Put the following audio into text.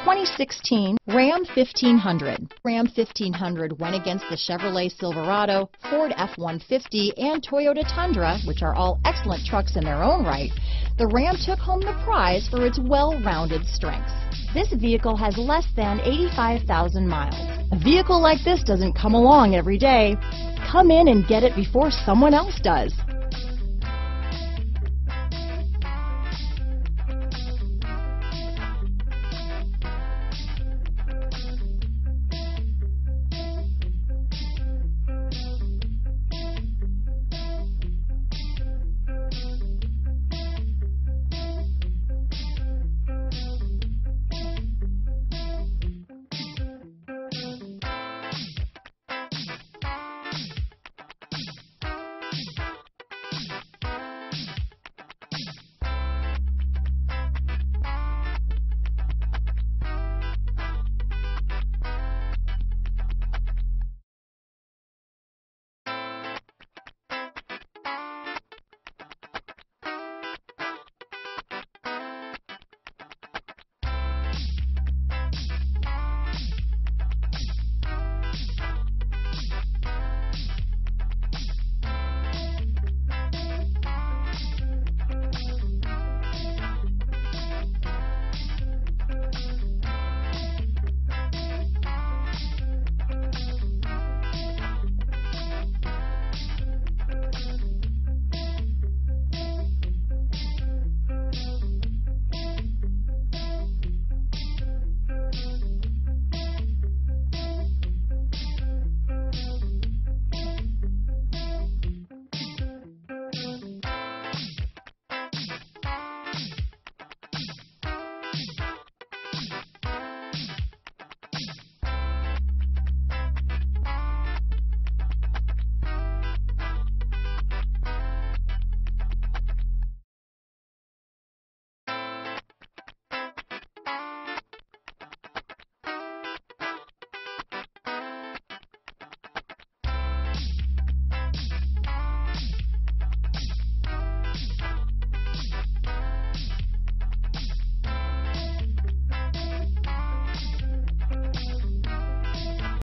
2016 Ram 1500. Ram 1500 went against the Chevrolet Silverado, Ford F-150, and Toyota Tundra, which are all excellent trucks in their own right. The Ram took home the prize for its well-rounded strengths. This vehicle has less than 85,000 miles. A vehicle like this doesn't come along every day. Come in and get it before someone else does.